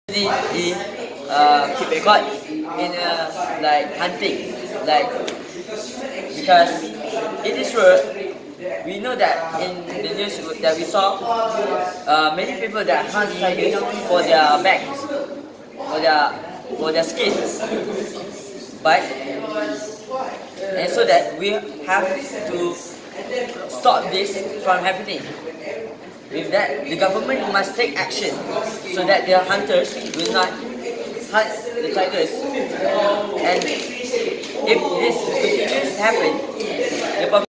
He keep record in like hunting, like because in this world we know that in the news that we saw many people that hunt tigers for their backs, for their skin, but and so that we have to stop this from happening. With that, the government must take action so that the hunters will not hunt the tigers. And if this continues to happen, the